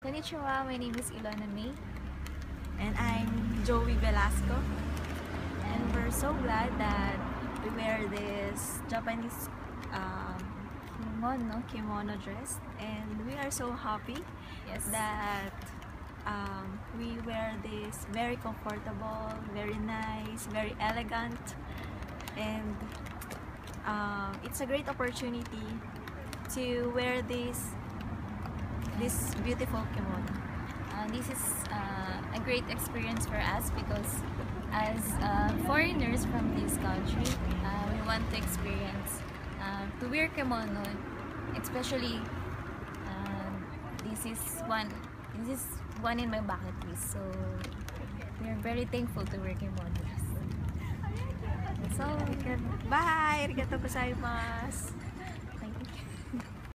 Konnichiwa, my name is Ilona May. And I'm Joey Velasco. And we're so glad that we wear this Japanese kimono dress, and we are so happy that we wear this very comfortable, very nice, very elegant, and it's a great opportunity to wear this beautiful kimono. This is a great experience for us because as foreigners from this country, we want to experience to wear kimono, especially this is one in my bucket list. So we are very thankful to wear kimonos. So, bye! Arigatou gozaimasu!